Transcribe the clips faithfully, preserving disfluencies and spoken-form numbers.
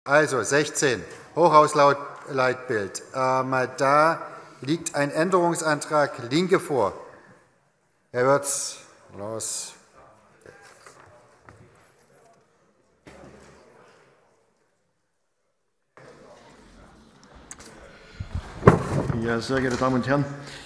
Also sechzehn, Hochhausleitbild. Ähm, da liegt ein Änderungsantrag Linke vor. Herr Wirtz, los. Ja, sehr geehrte Damen und Herren,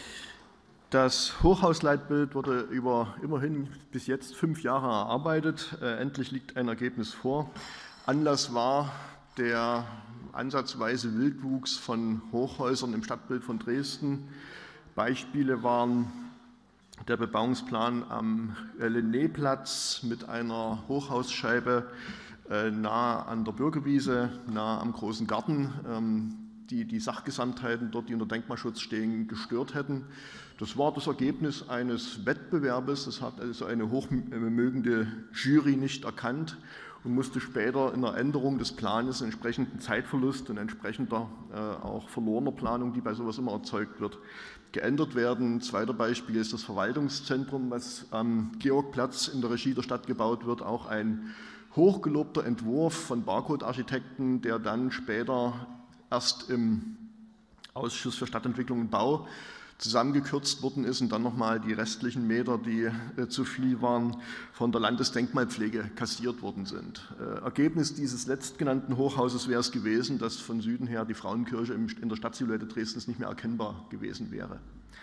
das Hochhausleitbild wurde über immerhin bis jetzt fünf Jahre erarbeitet. Äh, endlich liegt ein Ergebnis vor. Anlass war der ansatzweise Wildwuchs von Hochhäusern im Stadtbild von Dresden. Beispiele waren der Bebauungsplan am Lenneplatz mit einer Hochhausscheibe äh, nahe an der Bürgerwiese, nahe am Großen Garten, ähm, die die Sachgesamtheiten dort, die unter Denkmalschutz stehen, gestört hätten. Das war das Ergebnis eines Wettbewerbes. Das hat also eine hochmögende Jury nicht erkannt und musste später in der Änderung des Planes entsprechenden Zeitverlust und entsprechender äh, auch verlorener Planung, die bei sowas immer erzeugt wird, geändert werden. Ein zweites Beispiel ist das Verwaltungszentrum, was am Georgplatz in der Regie der Stadt gebaut wird, auch ein hochgelobter Entwurf von Barcode-Architekten, der dann später erst im Ausschuss für Stadtentwicklung und Bau zusammengekürzt worden ist und dann nochmal die restlichen Meter, die äh, zu viel waren, von der Landesdenkmalpflege kassiert worden sind. Äh, Ergebnis dieses letztgenannten Hochhauses wäre es gewesen, dass von Süden her die Frauenkirche im, in der Stadtsilhouette Dresdens nicht mehr erkennbar gewesen wäre.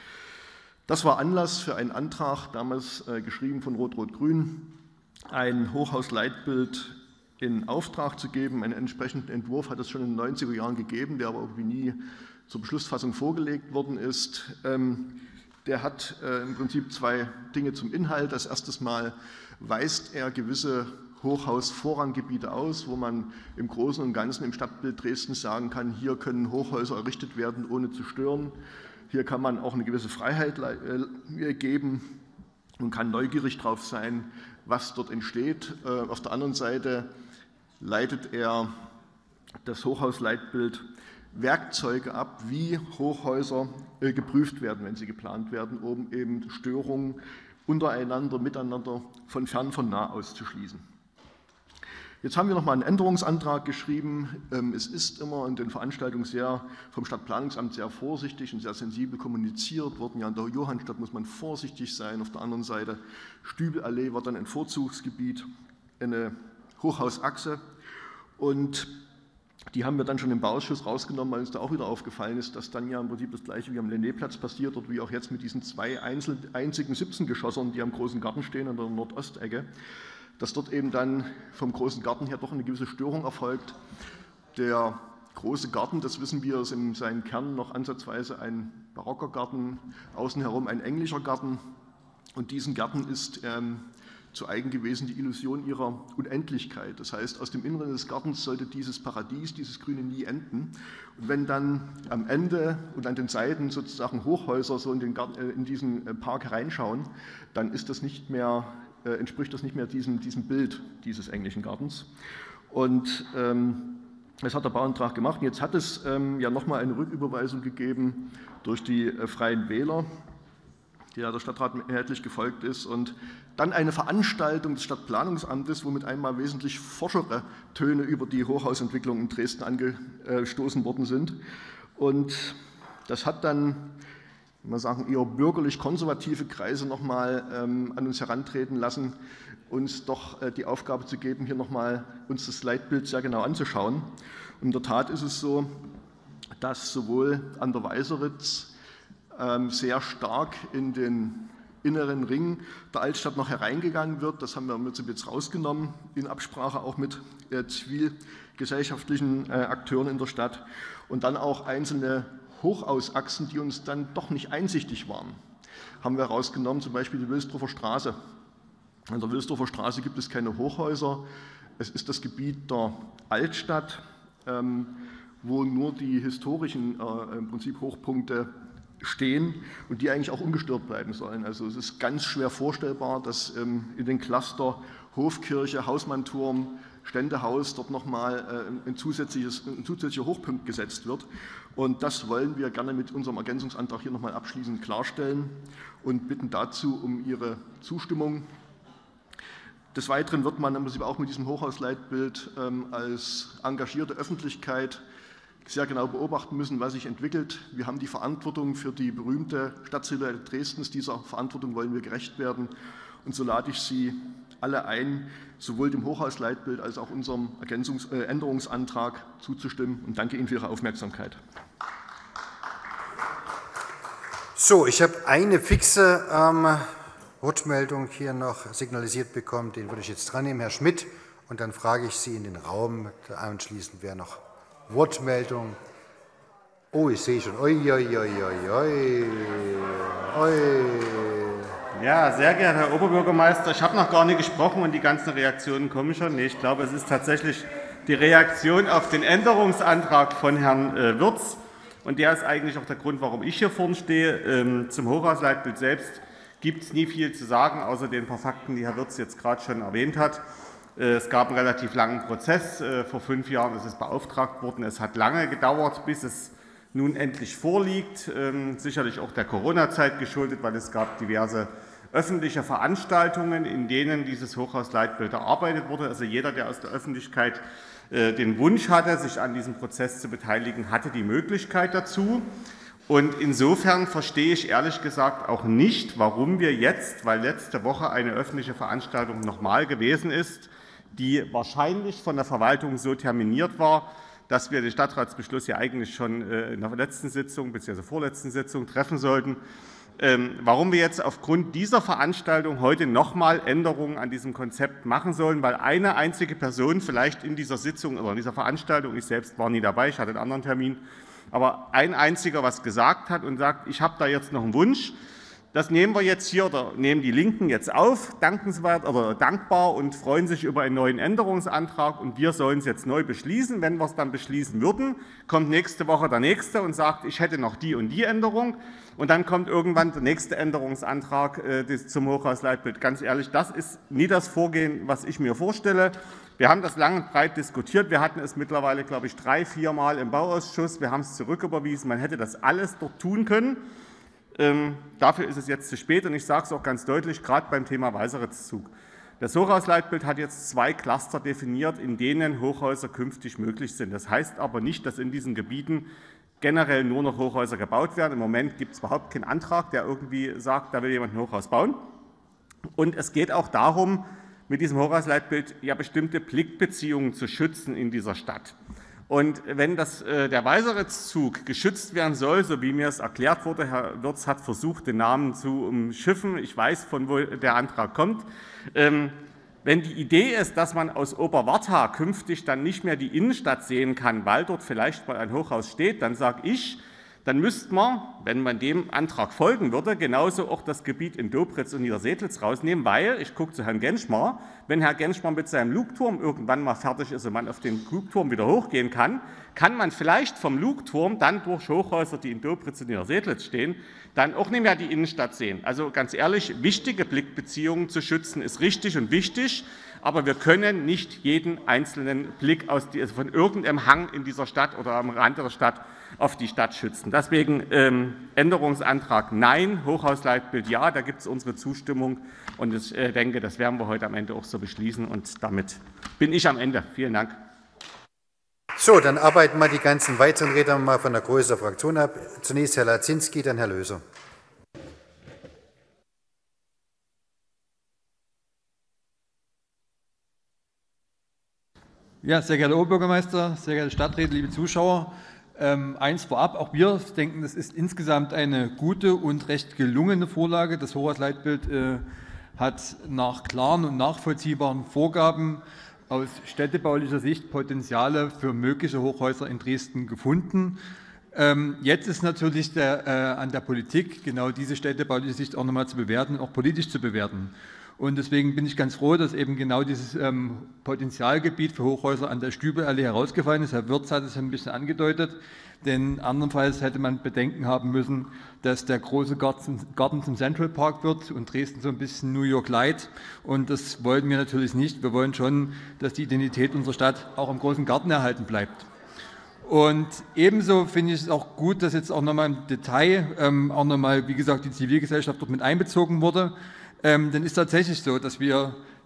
Das war Anlass für einen Antrag, damals äh, geschrieben von Rot-Rot-Grün, ein Hochhausleitbild in Auftrag zu geben. Einen entsprechenden Entwurf hat es schon in den neunziger Jahren gegeben, der aber irgendwie nie zur Beschlussfassung vorgelegt worden ist. Der hat im Prinzip zwei Dinge zum Inhalt. Das erste Mal weist er gewisse Hochhausvorranggebiete aus, wo man im Großen und Ganzen im Stadtbild Dresdens sagen kann, hier können Hochhäuser errichtet werden, ohne zu stören. Hier kann man auch eine gewisse Freiheit geben und kann neugierig drauf sein, was dort entsteht. Auf der anderen Seite leitet er das Hochhausleitbild Werkzeuge ab, wie Hochhäuser äh, geprüft werden, wenn sie geplant werden, um eben Störungen untereinander, miteinander, von fern, von nah auszuschließen. Jetzt haben wir noch mal einen Änderungsantrag geschrieben. Ähm, es ist immer in den Veranstaltungen sehr vom Stadtplanungsamt sehr vorsichtig und sehr sensibel kommuniziert worden. Ja, in der Johannstadt muss man vorsichtig sein. Auf der anderen Seite Stübelallee war dann ein Vorzugsgebiet, eine Hochhausachse. Und die haben wir dann schon im Bauausschuss rausgenommen, weil uns da auch wieder aufgefallen ist, dass dann ja im Prinzip das Gleiche wie am Lenneplatz passiert, dort wie auch jetzt mit diesen zwei einzel einzigen siebzehn-Geschossern, die am Großen Garten stehen, an der Nordostecke, dass dort eben dann vom Großen Garten her doch eine gewisse Störung erfolgt. Der Große Garten, das wissen wir, ist in seinem Kern noch ansatzweise ein barocker Garten, außen herum ein englischer Garten. Und diesen Garten ist ähm, zu eigen gewesen die Illusion ihrer Unendlichkeit. Das heißt, aus dem Inneren des Gartens sollte dieses Paradies, dieses Grüne nie enden. Und wenn dann am Ende und an den Seiten sozusagen Hochhäuser so in, den Garten, äh, in diesen Park reinschauen, dann ist das nicht mehr, äh, entspricht das nicht mehr diesem, diesem Bild dieses englischen Gartens. Und ähm, das hat der Bauantrag gemacht. Und jetzt hat es ähm, ja nochmal eine Rücküberweisung gegeben durch die äh, Freien Wähler, der der Stadtrat mehrheitlich gefolgt ist, und dann eine Veranstaltung des Stadtplanungsamtes, womit einmal wesentlich forschere Töne über die Hochhausentwicklung in Dresden angestoßen worden sind. Und das hat dann, man sagen, eher bürgerlich-konservative Kreise nochmal ähm, an uns herantreten lassen, uns doch äh, die Aufgabe zu geben, hier nochmal uns das Leitbild sehr genau anzuschauen. Und in der Tat ist es so, dass sowohl an der Weißeritz sehr stark in den inneren Ring der Altstadt noch hereingegangen wird. Das haben wir jetzt rausgenommen, in Absprache auch mit äh, zivilgesellschaftlichen äh, Akteuren in der Stadt. Und dann auch einzelne Hochhausachsen, die uns dann doch nicht einsichtig waren, haben wir rausgenommen, zum Beispiel die Wilsdorfer Straße. An der Wilsdorfer Straße gibt es keine Hochhäuser. Es ist das Gebiet der Altstadt, ähm, wo nur die historischen äh, im Prinzip Hochpunkte stehen und die eigentlich auch ungestört bleiben sollen. Also es ist ganz schwer vorstellbar, dass ähm, in den Cluster Hofkirche, Hausmannturm, Ständehaus dort nochmal äh, ein, zusätzliches, ein zusätzlicher Hochpunkt gesetzt wird. Und das wollen wir gerne mit unserem Ergänzungsantrag hier nochmal abschließend klarstellen und bitten dazu um Ihre Zustimmung. Des Weiteren wird man auch mit diesem Hochhausleitbild als engagierte Öffentlichkeit sehr genau beobachten müssen, was sich entwickelt. Wir haben die Verantwortung für die berühmte Stadtsilhouette Dresdens. Dieser Verantwortung wollen wir gerecht werden. Und so lade ich Sie alle ein, sowohl dem Hochhausleitbild als auch unserem Ergänzungs- äh, Änderungsantrag zuzustimmen. Und danke Ihnen für Ihre Aufmerksamkeit. So, ich habe eine fixe ähm, Wortmeldung hier noch signalisiert bekommen. Den würde ich jetzt dran nehmen, Herr Schmidt. Und dann frage ich Sie in den Raum anschließend, wer noch Wortmeldung. Oh, ich sehe schon. Oi, oi, oi, oi, oi. oi. Ja, sehr geehrter Herr Oberbürgermeister, ich habe noch gar nicht gesprochen und die ganzen Reaktionen kommen schon. Nee, ich glaube, es ist tatsächlich die Reaktion auf den Änderungsantrag von Herrn äh, Wirz. Und der ist eigentlich auch der Grund, warum ich hier vorne stehe. Ähm, zum Hochhausleitbild selbst gibt es nie viel zu sagen, außer den paar Fakten, die Herr Wirz jetzt gerade schon erwähnt hat. Äh, es gab einen relativ langen Prozess. Äh, vor fünf Jahren ist es beauftragt worden. Es hat lange gedauert, bis es nun endlich vorliegt. Ähm, sicherlich auch der Corona-Zeit geschuldet, weil es gab diverse öffentliche Veranstaltungen, in denen dieses Hochhausleitbild erarbeitet wurde. Also jeder, der aus der Öffentlichkeit äh, den Wunsch hatte, sich an diesem Prozess zu beteiligen, hatte die Möglichkeit dazu. Und insofern verstehe ich ehrlich gesagt auch nicht, warum wir jetzt, weil letzte Woche eine öffentliche Veranstaltung nochmal gewesen ist, die wahrscheinlich von der Verwaltung so terminiert war, dass wir den Stadtratsbeschluss ja eigentlich schon in der letzten Sitzung bzw. vorletzten Sitzung treffen sollten. Warum wir jetzt aufgrund dieser Veranstaltung heute nochmal Änderungen an diesem Konzept machen sollen, weil eine einzige Person vielleicht in dieser Sitzung oder in dieser Veranstaltung, ich selbst war nie dabei, ich hatte einen anderen Termin, aber ein einziger was gesagt hat und sagt, ich habe da jetzt noch einen Wunsch. Das nehmen wir jetzt hier oder nehmen die Linken jetzt auf, dankenswert oder dankbar und freuen sich über einen neuen Änderungsantrag und wir sollen es jetzt neu beschließen. Wenn wir es dann beschließen würden, kommt nächste Woche der Nächste und sagt, ich hätte noch die und die Änderung und dann kommt irgendwann der nächste Änderungsantrag äh, zum Hochhausleitbild. Ganz ehrlich, das ist nie das Vorgehen, was ich mir vorstelle. Wir haben das lang und breit diskutiert. Wir hatten es mittlerweile, glaube ich, drei, vier Mal im Bauausschuss. Wir haben es zurücküberwiesen. Man hätte das alles dort tun können. Ähm, dafür ist es jetzt zu spät und ich sage es auch ganz deutlich, gerade beim Thema Weißeritzzug. Das Hochhausleitbild hat jetzt zwei Cluster definiert, in denen Hochhäuser künftig möglich sind. Das heißt aber nicht, dass in diesen Gebieten generell nur noch Hochhäuser gebaut werden. Im Moment gibt es überhaupt keinen Antrag, der irgendwie sagt, da will jemand ein Hochhaus bauen. Und es geht auch darum, mit diesem Hochhausleitbild ja bestimmte Pliktbeziehungen zu schützen in dieser Stadt. Und wenn das, äh, der Weißeritzzug geschützt werden soll, so wie mir es erklärt wurde, Herr Wirz hat versucht, den Namen zu umschiffen, ich weiß, von wo der Antrag kommt, ähm, wenn die Idee ist, dass man aus Oberwarta künftig dann nicht mehr die Innenstadt sehen kann, weil dort vielleicht mal ein Hochhaus steht, dann sage ich, dann müsste man, wenn man dem Antrag folgen würde, genauso auch das Gebiet in Dobritz und Niedersedlitz rausnehmen, weil, ich gucke zu Herrn Genschmar, wenn Herr Genschmar mit seinem Lugturm irgendwann mal fertig ist und man auf den Lugturm wieder hochgehen kann, kann man vielleicht vom Lugturm dann durch Hochhäuser, die in Dobritz und Niedersedlitz stehen, dann auch nicht mehr die Innenstadt sehen. Also ganz ehrlich, wichtige Blickbeziehungen zu schützen ist richtig und wichtig, aber wir können nicht jeden einzelnen Blick aus die, also von irgendeinem Hang in dieser Stadt oder am Rand der Stadt auf die Stadt schützen. Deswegen ähm, Änderungsantrag Nein, Hochhausleitbild Ja, da gibt es unsere Zustimmung und ich äh, denke, das werden wir heute am Ende auch so beschließen und damit bin ich am Ende. Vielen Dank. So, dann arbeiten wir die ganzen weiteren Redner mal von der Größe der Fraktion ab. Zunächst Herr Lazinski, dann Herr Löser. Ja, sehr geehrter Oberbürgermeister, sehr geehrte Stadträte, liebe Zuschauer. Ähm, eins vorab, auch wir denken, das ist insgesamt eine gute und recht gelungene Vorlage. Das Hochhausleitbild äh, hat nach klaren und nachvollziehbaren Vorgaben aus städtebaulicher Sicht Potenziale für mögliche Hochhäuser in Dresden gefunden. Ähm, jetzt ist natürlich der, äh, an der Politik, genau diese städtebauliche Sicht auch nochmal zu bewerten, auch politisch zu bewerten. Und deswegen bin ich ganz froh, dass eben genau dieses ähm, Potenzialgebiet für Hochhäuser an der Stübelallee herausgefallen ist. Herr Wirz hat es ein bisschen angedeutet, denn andernfalls hätte man Bedenken haben müssen, dass der große Garten, Garten zum Central Park wird und Dresden so ein bisschen New York Light. Und das wollen wir natürlich nicht. Wir wollen schon, dass die Identität unserer Stadt auch im großen Garten erhalten bleibt. Und ebenso finde ich es auch gut, dass jetzt auch nochmal im Detail ähm, auch nochmal, wie gesagt, die Zivilgesellschaft dort mit einbezogen wurde. Ähm, denn ist tatsächlich so, dass wir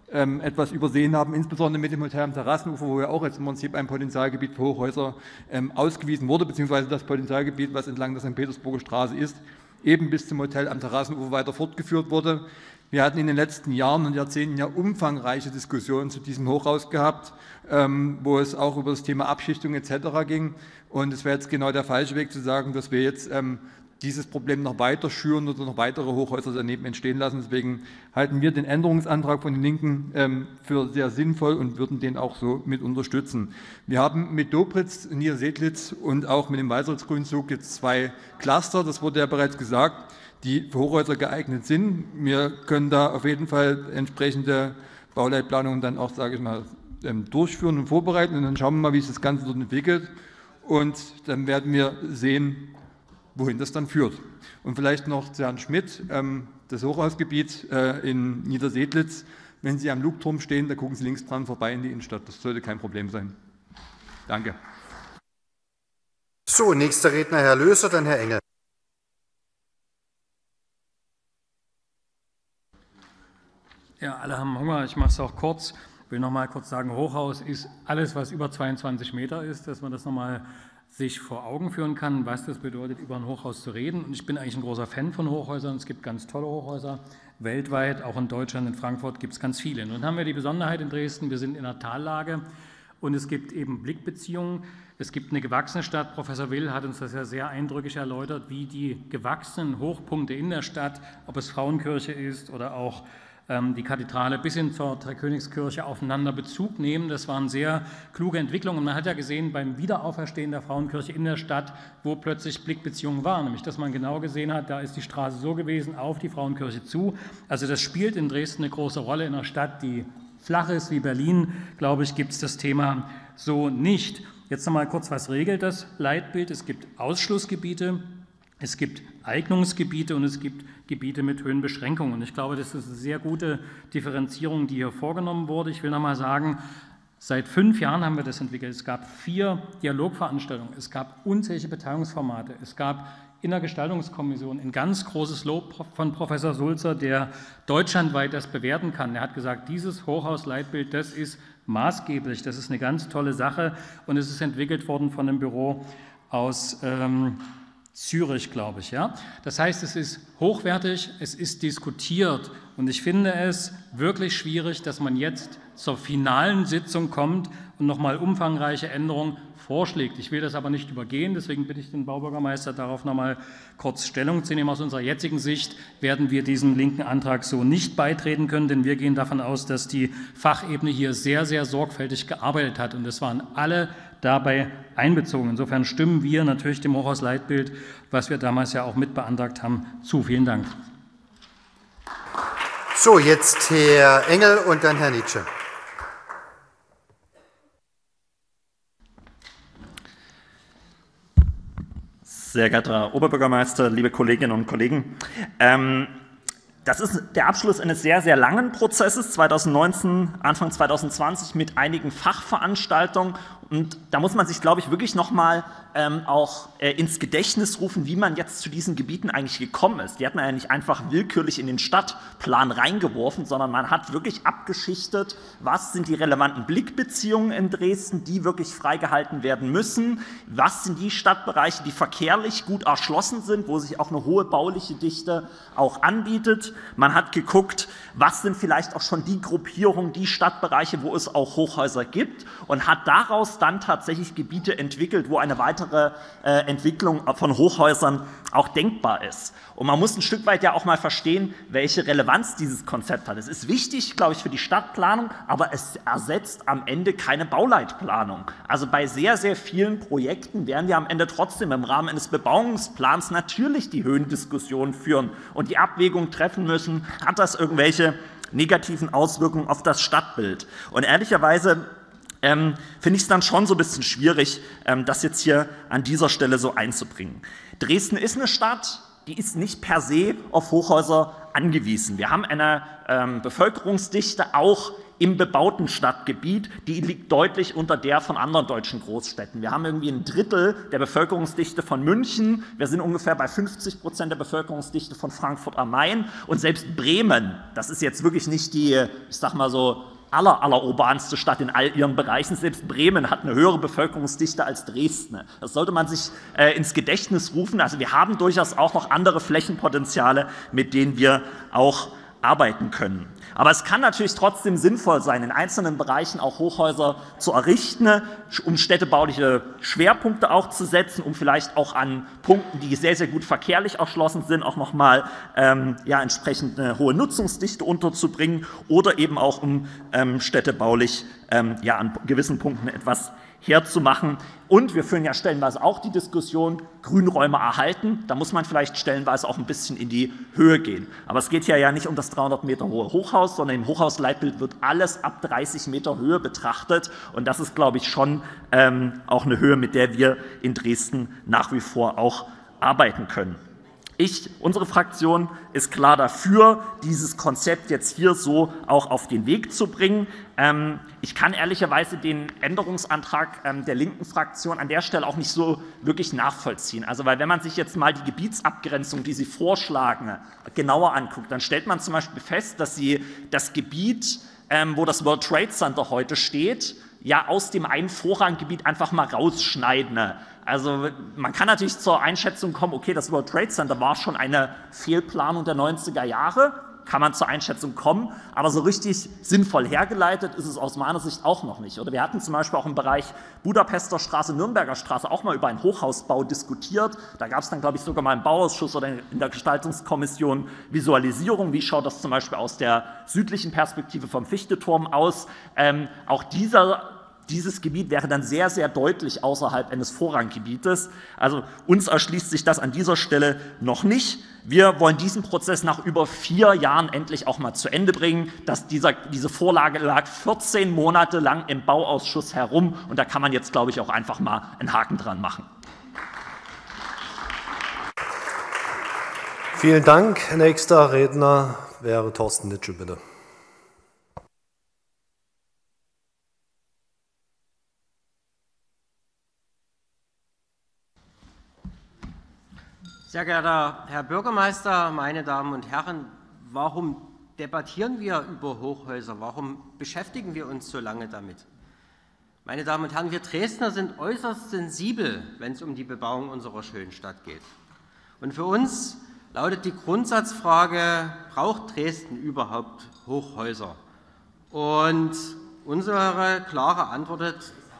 ähm, etwas übersehen haben, insbesondere mit dem Hotel am Terrassenufer, wo ja auch jetzt im Prinzip ein Potenzialgebiet für Hochhäuser ähm, ausgewiesen wurde, beziehungsweise das Potenzialgebiet, was entlang der Sankt Petersburger Straße ist, eben bis zum Hotel am Terrassenufer weiter fortgeführt wurde. Wir hatten in den letzten Jahren und Jahrzehnten ja umfangreiche Diskussionen zu diesem Hochhaus gehabt, ähm, wo es auch über das Thema Abschichtung et cetera ging. Und es wäre jetzt genau der falsche Weg zu sagen, dass wir jetzt ähm, dieses Problem noch weiter schüren oder noch weitere Hochhäuser daneben entstehen lassen. Deswegen halten wir den Änderungsantrag von den Linken ähm, für sehr sinnvoll und würden den auch so mit unterstützen. Wir haben mit Dobritz, Niedersedlitz und auch mit dem Weißholzgrünzug jetzt zwei Cluster, das wurde ja bereits gesagt, die für Hochhäuser geeignet sind. Wir können da auf jeden Fall entsprechende Bauleitplanungen dann auch, sage ich mal, durchführen und vorbereiten und dann schauen wir mal, wie sich das Ganze dort entwickelt und dann werden wir sehen, wohin das dann führt. Und vielleicht noch zu Herrn Schmidt, das Hochhausgebiet in Niedersedlitz, wenn Sie am Lugturm stehen, da gucken Sie links dran vorbei in die Innenstadt. Das sollte kein Problem sein. Danke. So, nächster Redner Herr Löser, dann Herr Engel. Ja, alle haben Hunger, ich mache es auch kurz. Ich will noch mal kurz sagen, Hochhaus ist alles, was über zweiundzwanzig Meter ist, dass man das noch mal sich vor Augen führen kann, was das bedeutet, über ein Hochhaus zu reden. Und ich bin eigentlich ein großer Fan von Hochhäusern. Es gibt ganz tolle Hochhäuser weltweit, auch in Deutschland, in Frankfurt gibt es ganz viele. Nun haben wir die Besonderheit in Dresden, wir sind in einer Tallage und es gibt eben Blickbeziehungen. Es gibt eine gewachsene Stadt. Professor Will hat uns das ja sehr eindrücklich erläutert, wie die gewachsenen Hochpunkte in der Stadt, ob es Frauenkirche ist oder auch die Kathedrale bis hin zur Dreikönigskirche aufeinander Bezug nehmen. Das waren sehr kluge Entwicklungen. Und man hat ja gesehen beim Wiederauferstehen der Frauenkirche in der Stadt, wo plötzlich Blickbeziehungen waren. Nämlich, dass man genau gesehen hat, da ist die Straße so gewesen, auf die Frauenkirche zu. Also das spielt in Dresden eine große Rolle. In einer Stadt, die flach ist wie Berlin, glaube ich, gibt es das Thema so nicht. Jetzt noch mal kurz, was regelt das Leitbild? Es gibt Ausschlussgebiete. Es gibt Eignungsgebiete und es gibt Gebiete mit Höhenbeschränkungen. Und ich glaube, das ist eine sehr gute Differenzierung, die hier vorgenommen wurde. Ich will noch mal sagen, seit fünf Jahren haben wir das entwickelt. Es gab vier Dialogveranstaltungen, es gab unzählige Beteiligungsformate, es gab in der Gestaltungskommission ein ganz großes Lob von Professor Sulzer, der deutschlandweit das bewerten kann. Er hat gesagt, dieses Hochhausleitbild, das ist maßgeblich, das ist eine ganz tolle Sache und es ist entwickelt worden von einem Büro aus ähm, Zürich, glaube ich. Ja? Das heißt, es ist hochwertig, es ist diskutiert und ich finde es wirklich schwierig, dass man jetzt zur finalen Sitzung kommt und nochmal umfangreiche Änderungen vorschlägt. Ich will das aber nicht übergehen, deswegen bitte ich den Baubürgermeister darauf nochmal kurz Stellung zu nehmen. Aus unserer jetzigen Sicht werden wir diesem linken Antrag so nicht beitreten können, denn wir gehen davon aus, dass die Fachebene hier sehr, sehr sorgfältig gearbeitet hat und es waren alle dabei einbezogen. Insofern stimmen wir natürlich dem Hochhausleitbild, was wir damals ja auch mit beantragt haben, zu. Vielen Dank. So, jetzt Herr Engel und dann Herr Nitsche. Sehr geehrter Herr Oberbürgermeister, liebe Kolleginnen und Kollegen, ähm, das ist der Abschluss eines sehr, sehr langen Prozesses, zweitausendneunzehn, Anfang zweitausendzwanzig, mit einigen Fachveranstaltungen. Und da muss man sich, glaube ich, wirklich noch mal ähm, auch äh, ins Gedächtnis rufen, wie man jetzt zu diesen Gebieten eigentlich gekommen ist. Die hat man ja nicht einfach willkürlich in den Stadtplan reingeworfen, sondern man hat wirklich abgeschichtet, was sind die relevanten Blickbeziehungen in Dresden, die wirklich freigehalten werden müssen, was sind die Stadtbereiche, die verkehrlich gut erschlossen sind, wo sich auch eine hohe bauliche Dichte auch anbietet. Man hat geguckt, was sind vielleicht auch schon die Gruppierungen, die Stadtbereiche, wo es auch Hochhäuser gibt und hat daraus dann tatsächlich Gebiete entwickelt, wo eine weitere äh, Entwicklung von Hochhäusern auch denkbar ist. Und man muss ein Stück weit ja auch mal verstehen, welche Relevanz dieses Konzept hat. Es ist wichtig, glaube ich, für die Stadtplanung, aber es ersetzt am Ende keine Bauleitplanung. Also bei sehr, sehr vielen Projekten werden wir am Ende trotzdem im Rahmen eines Bebauungsplans natürlich die Höhendiskussion führen und die Abwägung treffen müssen, hat das irgendwelche negativen Auswirkungen auf das Stadtbild. Und ehrlicherweise Ähm, finde ich es dann schon so ein bisschen schwierig, ähm, das jetzt hier an dieser Stelle so einzubringen. Dresden ist eine Stadt, die ist nicht per se auf Hochhäuser angewiesen. Wir haben eine ähm, Bevölkerungsdichte auch im bebauten Stadtgebiet, die liegt deutlich unter der von anderen deutschen Großstädten. Wir haben irgendwie ein Drittel der Bevölkerungsdichte von München, wir sind ungefähr bei fünfzig Prozent der Bevölkerungsdichte von Frankfurt am Main und selbst Bremen, das ist jetzt wirklich nicht die, ich sag mal so, aller, aller urbanste Stadt in all ihren Bereichen, selbst Bremen hat eine höhere Bevölkerungsdichte als Dresden. Das sollte man sich äh, ins Gedächtnis rufen. Also wir haben durchaus auch noch andere Flächenpotenziale, mit denen wir auch arbeiten können. Aber es kann natürlich trotzdem sinnvoll sein, in einzelnen Bereichen auch Hochhäuser zu errichten, um städtebauliche Schwerpunkte auch zu setzen, um vielleicht auch an Punkten, die sehr, sehr gut verkehrlich erschlossen sind, auch nochmal ähm, ja, entsprechend eine hohe Nutzungsdichte unterzubringen oder eben auch um ähm, städtebaulich ähm, ja, an gewissen Punkten etwas herzumachen. Und wir führen ja stellenweise auch die Diskussion, Grünräume erhalten. Da muss man vielleicht stellenweise auch ein bisschen in die Höhe gehen. Aber es geht hier ja nicht um das dreihundert Meter hohe Hochhaus, sondern im Hochhausleitbild wird alles ab dreißig Meter Höhe betrachtet. Und das ist, glaube ich, schon ähm, auch eine Höhe, mit der wir in Dresden nach wie vor auch arbeiten können. Ich, unsere Fraktion ist klar dafür, dieses Konzept jetzt hier so auch auf den Weg zu bringen. Ähm, ich kann ehrlicherweise den Änderungsantrag ähm, der linken Fraktion an der Stelle auch nicht so wirklich nachvollziehen. Also, weil wenn man sich jetzt mal die Gebietsabgrenzung, die Sie vorschlagen, genauer anguckt, dann stellt man zum Beispiel fest, dass Sie das Gebiet, ähm, wo das World Trade Center heute steht, ja aus dem einen Vorranggebiet einfach mal rausschneiden. Also man kann natürlich zur Einschätzung kommen, okay, das World Trade Center war schon eine Fehlplanung der neunziger Jahre, kann man zur Einschätzung kommen, aber so richtig sinnvoll hergeleitet ist es aus meiner Sicht auch noch nicht. Oder wir hatten zum Beispiel auch im Bereich Budapester Straße, Nürnberger Straße auch mal über einen Hochhausbau diskutiert. Da gab es dann, glaube ich, sogar mal im Bauausschuss oder in der Gestaltungskommission Visualisierung. Wie schaut das zum Beispiel aus der südlichen Perspektive vom Fichteturm aus? Ähm, auch dieser Dieses Gebiet wäre dann sehr, sehr deutlich außerhalb eines Vorranggebietes. Also uns erschließt sich das an dieser Stelle noch nicht. Wir wollen diesen Prozess nach über vier Jahren endlich auch mal zu Ende bringen. Dass dieser, diese Vorlage lag vierzehn Monate lang im Bauausschuss herum und da kann man jetzt, glaube ich, auch einfach mal einen Haken dran machen. Vielen Dank. Nächster Redner wäre Thorsten Nitschel, bitte. Sehr geehrter Herr Bürgermeister, meine Damen und Herren, warum debattieren wir über Hochhäuser? Warum beschäftigen wir uns so lange damit? Meine Damen und Herren, wir Dresdner sind äußerst sensibel, wenn es um die Bebauung unserer schönen Stadt geht. Und für uns lautet die Grundsatzfrage, braucht Dresden überhaupt Hochhäuser? Und unsere klare Antwort,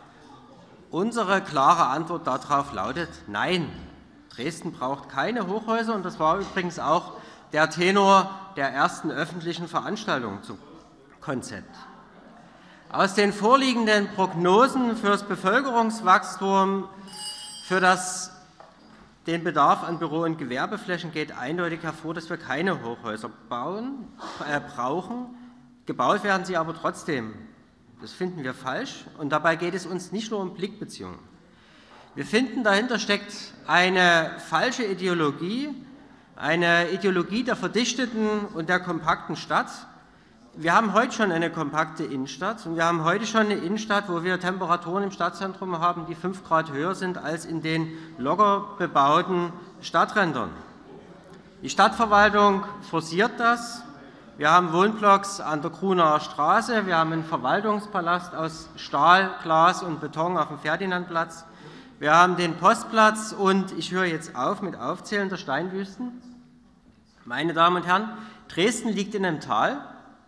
unsere klare Antwort darauf lautet nein. Dresden braucht keine Hochhäuser und das war übrigens auch der Tenor der ersten öffentlichen Veranstaltung zum Konzept. Aus den vorliegenden Prognosen für das Bevölkerungswachstum, für das, den Bedarf an Büro- und Gewerbeflächen geht eindeutig hervor, dass wir keine Hochhäuser bauen, äh, brauchen. Gebaut werden sie aber trotzdem. Das finden wir falsch und dabei geht es uns nicht nur um Blickbeziehungen. Wir finden, dahinter steckt eine falsche Ideologie, eine Ideologie der verdichteten und der kompakten Stadt. Wir haben heute schon eine kompakte Innenstadt und wir haben heute schon eine Innenstadt, wo wir Temperaturen im Stadtzentrum haben, die fünf Grad höher sind als in den locker bebauten Stadträndern. Die Stadtverwaltung forciert das. Wir haben Wohnblocks an der Gruner Straße, wir haben einen Verwaltungspalast aus Stahl, Glas und Beton auf dem Ferdinandplatz. Wir haben den Postplatz und ich höre jetzt auf mit Aufzählen der Steinwüsten. Meine Damen und Herren, Dresden liegt in einem Tal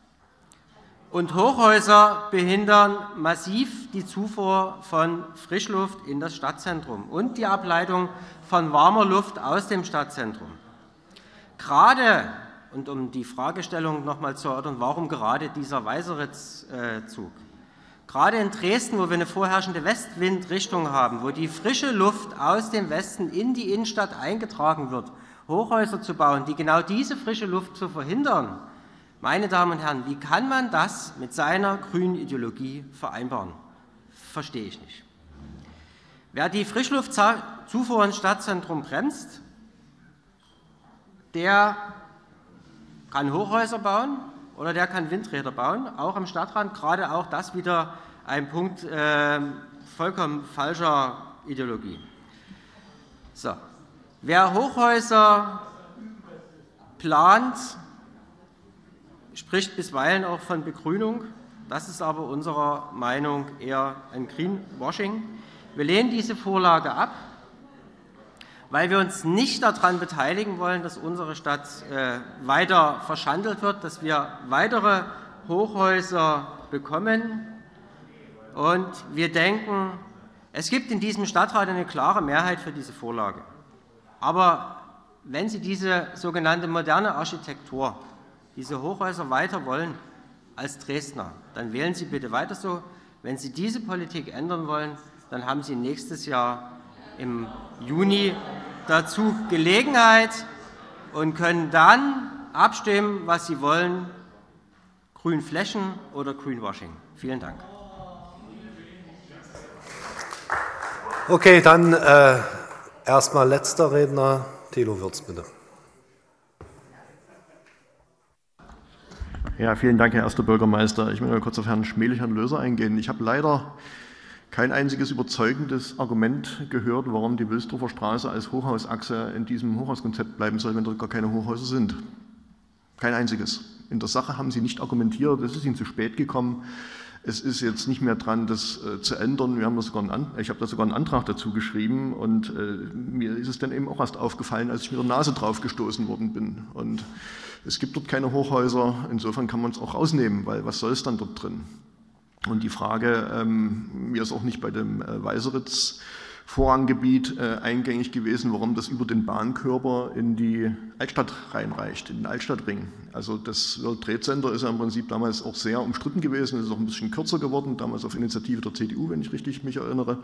und Hochhäuser behindern massiv die Zufuhr von Frischluft in das Stadtzentrum und die Ableitung von warmer Luft aus dem Stadtzentrum. Gerade, und um die Fragestellung noch einmal zu erörtern, warum gerade dieser Weißeritz-Zug? Gerade in Dresden, wo wir eine vorherrschende Westwindrichtung haben, wo die frische Luft aus dem Westen in die Innenstadt eingetragen wird, Hochhäuser zu bauen, die genau diese frische Luft zu verhindern, meine Damen und Herren, wie kann man das mit seiner grünen Ideologie vereinbaren? Verstehe ich nicht. Wer die Frischluftzufuhr ins Stadtzentrum bremst, der kann Hochhäuser bauen oder der kann Windräder bauen, auch am Stadtrand. Gerade auch das wieder ein Punkt äh, vollkommen falscher Ideologie. So. Wer Hochhäuser plant, spricht bisweilen auch von Begrünung. Das ist aber unserer Meinung eher ein Greenwashing. Wir lehnen diese Vorlage ab, weil wir uns nicht daran beteiligen wollen, dass unsere Stadt äh, weiter verschandelt wird, dass wir weitere Hochhäuser bekommen. Und wir denken, es gibt in diesem Stadtrat eine klare Mehrheit für diese Vorlage. Aber wenn Sie diese sogenannte moderne Architektur, diese Hochhäuser weiter wollen als Dresdner, dann wählen Sie bitte weiter so. Wenn Sie diese Politik ändern wollen, dann haben Sie nächstes Jahr im Juni dazu Gelegenheit und können dann abstimmen, was Sie wollen, Grünflächen oder Greenwashing. Vielen Dank. Okay, dann äh, erstmal letzter Redner, Thilo Wirtz, bitte. Ja, vielen Dank, Herr erster Bürgermeister. Ich will mal kurz auf Herrn Schmelig, Herrn Löser eingehen. Ich habe leider kein einziges überzeugendes Argument gehört, warum die Wilsdorfer Straße als Hochhausachse in diesem Hochhauskonzept bleiben soll, wenn dort gar keine Hochhäuser sind. Kein einziges. In der Sache haben Sie nicht argumentiert, es ist Ihnen zu spät gekommen. Es ist jetzt nicht mehr dran, das äh, zu ändern. Wir haben da sogar einen, ich habe da sogar einen Antrag dazu geschrieben und äh, mir ist es dann eben auch erst aufgefallen, als ich mit der Nase drauf gestoßen worden bin. Und es gibt dort keine Hochhäuser, insofern kann man es auch rausnehmen, weil was soll es dann dort drin? Und die Frage, ähm, mir ist auch nicht bei dem äh, Weißeritz Vorranggebiet äh, eingängig gewesen, warum das über den Bahnkörper in die Altstadt reinreicht, in den Altstadtring. Also das World Trade Center ist ja im Prinzip damals auch sehr umstritten gewesen, es ist auch ein bisschen kürzer geworden, damals auf Initiative der C D U, wenn ich richtig mich erinnere,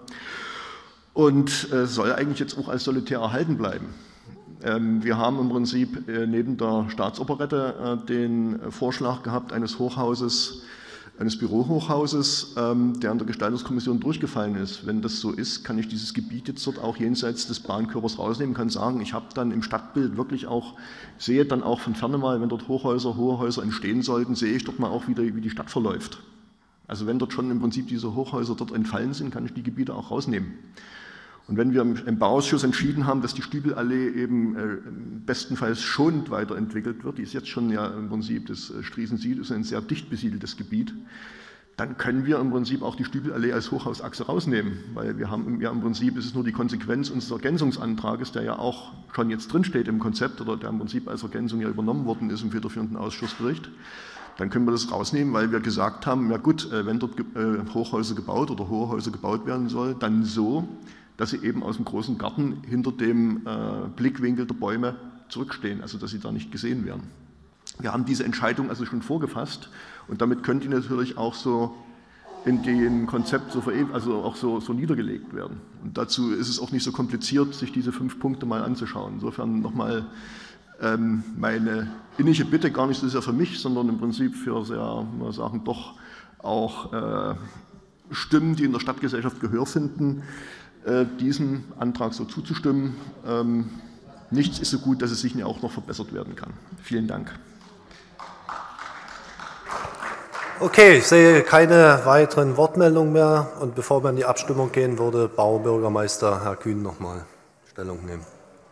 und äh, soll eigentlich jetzt auch als solitär erhalten bleiben. Ähm, wir haben im Prinzip äh, neben der Staatsoperette äh, den Vorschlag gehabt eines Hochhauses, eines Bürohochhauses, ähm, der an der Gestaltungskommission durchgefallen ist. Wenn das so ist, kann ich dieses Gebiet jetzt dort auch jenseits des Bahnkörpers rausnehmen, kann sagen, ich habe dann im Stadtbild wirklich auch, sehe dann auch von ferne mal, wenn dort Hochhäuser, hohe Häuser entstehen sollten, sehe ich dort mal auch wieder, wie die Stadt verläuft. Also wenn dort schon im Prinzip diese Hochhäuser dort entfallen sind, kann ich die Gebiete auch rausnehmen. Und wenn wir im Bauausschuss entschieden haben, dass die Stübelallee eben äh, bestenfalls schonend weiterentwickelt wird, die ist jetzt schon ja im Prinzip, das Striesen-Süd ist ein sehr dicht besiedeltes Gebiet, dann können wir im Prinzip auch die Stübelallee als Hochhausachse rausnehmen, weil wir haben ja im Prinzip, es ist nur die Konsequenz unseres Ergänzungsantrages, der ja auch schon jetzt drinsteht im Konzept oder der im Prinzip als Ergänzung ja übernommen worden ist im federführenden Ausschussbericht. Dann können wir das rausnehmen, weil wir gesagt haben, ja gut, wenn dort Hochhäuser gebaut oder hohe Häuser gebaut werden soll, dann so, dass sie eben aus dem großen Garten hinter dem äh, Blickwinkel der Bäume zurückstehen, also dass sie da nicht gesehen werden. Wir haben diese Entscheidung also schon vorgefasst und damit könnte die natürlich auch so in dem Konzept so, also auch so, so niedergelegt werden. Und dazu ist es auch nicht so kompliziert, sich diese fünf Punkte mal anzuschauen. Insofern nochmal ähm, meine innige Bitte, gar nicht so sehr für mich, sondern im Prinzip für sehr, mal sagen, doch auch äh, Stimmen, die in der Stadtgesellschaft Gehör finden, diesem Antrag so zuzustimmen. Ähm, nichts ist so gut, dass es sich auch noch verbessert werden kann. Vielen Dank. Okay, ich sehe keine weiteren Wortmeldungen mehr. Und bevor wir in die Abstimmung gehen, würde Baubürgermeister Herr Kühn noch mal Stellung nehmen.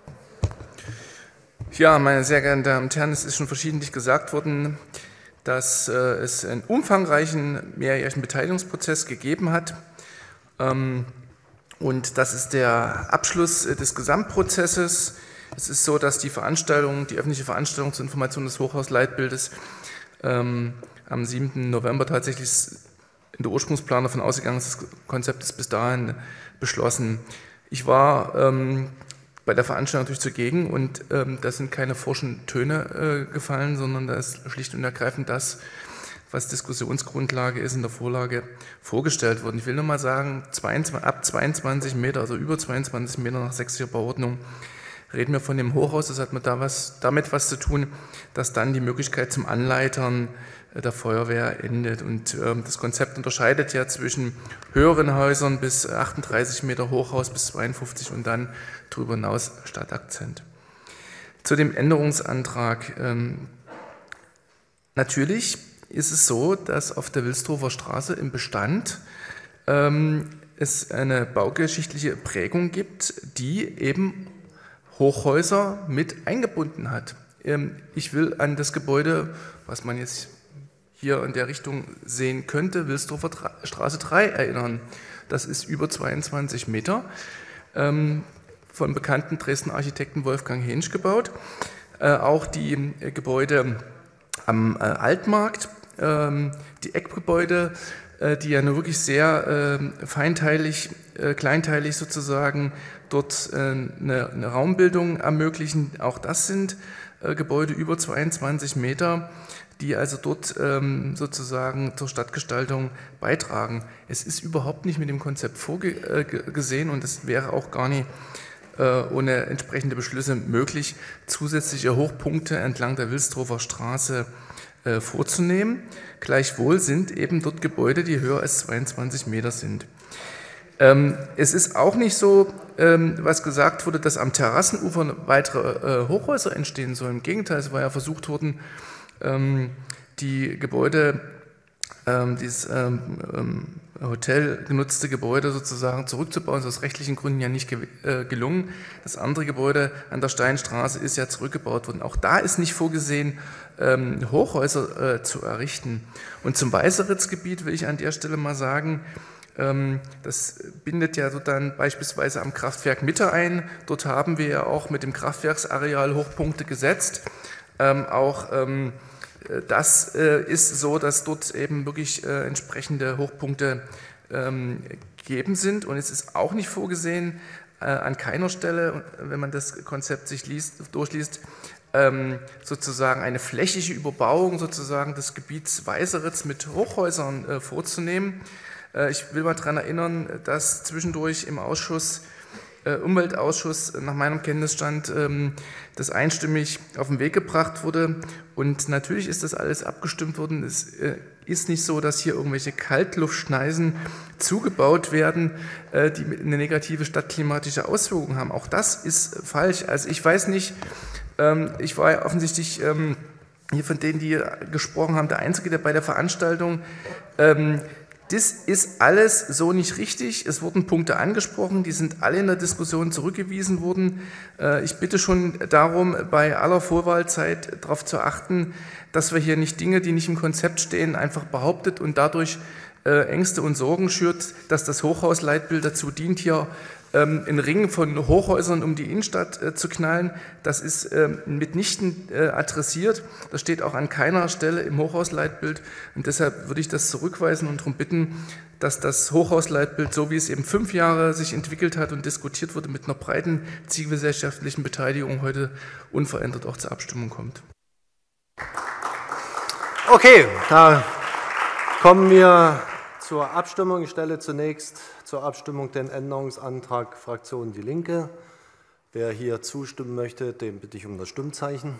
Ja, meine sehr geehrten Damen und Herren, es ist schon verschiedentlich gesagt worden, dass äh, es einen umfangreichen mehrjährigen Beteiligungsprozess gegeben hat. Ähm, Und das ist der Abschluss des Gesamtprozesses. Es ist so, dass die Veranstaltung, die öffentliche Veranstaltung zur Information des Hochhausleitbildes ähm, am siebten November tatsächlich in der Ursprungsplanung davon ausgegangen ist, das Konzept ist bis dahin beschlossen. Ich war ähm, bei der Veranstaltung natürlich zugegen und ähm, da sind keine forschen Töne äh, gefallen, sondern da ist schlicht und ergreifend das, was Diskussionsgrundlage ist, in der Vorlage vorgestellt worden. Ich will nur mal sagen, zweiundzwanzig, ab zweiundzwanzig Meter, also über zweiundzwanzig Meter nach sächsischer Bauordnung, reden wir von dem Hochhaus. Das hat man da was, damit was zu tun, dass dann die Möglichkeit zum Anleitern der Feuerwehr endet. Und äh, das Konzept unterscheidet ja zwischen höheren Häusern bis achtunddreißig Meter Hochhaus bis zweiundfünfzig und dann darüber hinaus Stadtakzent. Zu dem Änderungsantrag. Ähm, natürlich ist es so, dass auf der Wilsdruffer Straße im Bestand ähm, es eine baugeschichtliche Prägung gibt, die eben Hochhäuser mit eingebunden hat. Ähm, ich will an das Gebäude, was man jetzt hier in der Richtung sehen könnte, Wilsdruffer Straße drei erinnern. Das ist über zweiundzwanzig Meter, ähm, vom bekannten Dresdner Architekten Wolfgang Hensch gebaut. Äh, auch die äh, Gebäude am äh, Altmarkt, ähm, die Eckgebäude, äh, die ja nur wirklich sehr äh, feinteilig, äh, kleinteilig sozusagen dort äh, eine, eine Raumbildung ermöglichen. Auch das sind äh, Gebäude über zweiundzwanzig Meter, die also dort ähm, sozusagen zur Stadtgestaltung beitragen. Es ist überhaupt nicht mit dem Konzept vorgesehen und es wäre auch gar nicht äh, ohne entsprechende Beschlüsse möglich, zusätzliche Hochpunkte entlang der Wilsdruffer Straße äh, vorzunehmen. Gleichwohl sind eben dort Gebäude, die höher als zweiundzwanzig Meter sind. Ähm, es ist auch nicht so, ähm, was gesagt wurde, dass am Terrassenufer weitere äh, Hochhäuser entstehen sollen. Im Gegenteil, es war ja versucht worden, die Gebäude, dieses Hotel genutzte Gebäude sozusagen zurückzubauen. Das ist aus rechtlichen Gründen ja nicht gelungen. Das andere Gebäude an der Steinstraße ist ja zurückgebaut worden. Auch da ist nicht vorgesehen, Hochhäuser zu errichten. Und zum Weißeritzgebiet will ich an der Stelle mal sagen, das bindet ja so dann beispielsweise am Kraftwerk Mitte ein. Dort haben wir ja auch mit dem Kraftwerksareal Hochpunkte gesetzt. Ähm, auch ähm, das äh, ist so, dass dort eben wirklich äh, entsprechende Hochpunkte ähm, gegeben sind. Und es ist auch nicht vorgesehen, äh, an keiner Stelle, wenn man das Konzept sich liest, durchliest, ähm, sozusagen eine flächige Überbauung sozusagen des Gebiets Weißeritz mit Hochhäusern äh, vorzunehmen. Äh, ich will mal daran erinnern, dass zwischendurch im Ausschuss Umweltausschuss nach meinem Kenntnisstand ähm, das einstimmig auf den Weg gebracht wurde. Und natürlich ist das alles abgestimmt worden. Es äh, ist nicht so, dass hier irgendwelche Kaltluftschneisen zugebaut werden, äh, die eine negative stadtklimatische Auswirkung haben. Auch das ist falsch. Also ich weiß nicht, ähm, ich war ja offensichtlich ähm, hier von denen, die gesprochen haben, der Einzige, der bei der Veranstaltung ähm, das ist alles so nicht richtig. Es wurden Punkte angesprochen, die sind alle in der Diskussion zurückgewiesen worden. Ich bitte schon darum, bei aller Vorwahlzeit darauf zu achten, dass wir hier nicht Dinge, die nicht im Konzept stehen, einfach behauptet und dadurch Ängste und Sorgen schürt, dass das Hochhausleitbild dazu dient, hier einen Ring von Hochhäusern um die Innenstadt zu knallen. Das ist mitnichten adressiert. Das steht auch an keiner Stelle im Hochhausleitbild. Und deshalb würde ich das zurückweisen und darum bitten, dass das Hochhausleitbild, so wie es eben fünf Jahre sich entwickelt hat und diskutiert wurde, mit einer breiten zivilgesellschaftlichen Beteiligung heute unverändert auch zur Abstimmung kommt. Okay, da kommen wir zur Abstimmung. Ich stelle zunächst zur Abstimmung den Änderungsantrag Fraktion Die Linke. Wer hier zustimmen möchte, den bitte ich um das Stimmzeichen.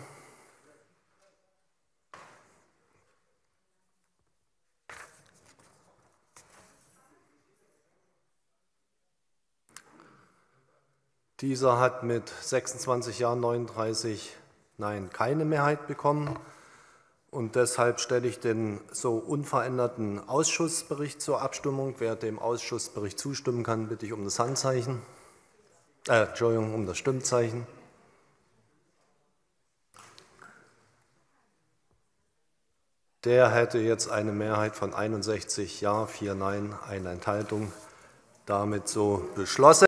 Dieser hat mit sechsundzwanzig Ja, neununddreißig Nein keine Mehrheit bekommen. Und deshalb stelle ich den so unveränderten Ausschussbericht zur Abstimmung. Wer dem Ausschussbericht zustimmen kann, bitte ich um das Handzeichen. Äh, Entschuldigung, um das Stimmzeichen. Der hätte jetzt eine Mehrheit von einundsechzig Ja, vier Nein, eine Enthaltung. Damit so beschlossen.